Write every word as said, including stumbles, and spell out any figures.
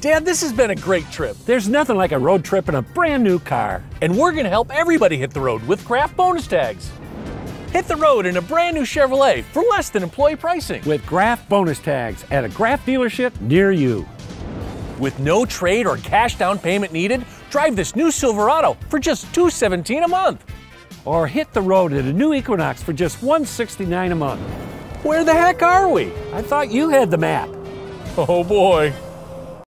Dad, this has been a great trip. There's nothing like a road trip in a brand new car. And we're gonna help everybody hit the road with Craft bonus tags. Hit the road in a brand new Chevrolet for less than employee pricing. With Graf bonus tags at a Graf dealership near you. With no trade or cash down payment needed, drive this new Silverado for just two hundred seventeen dollars a month. Or hit the road in a new Equinox for just one hundred sixty-nine dollars a month. Where the heck are we? I thought you had the map. Oh boy.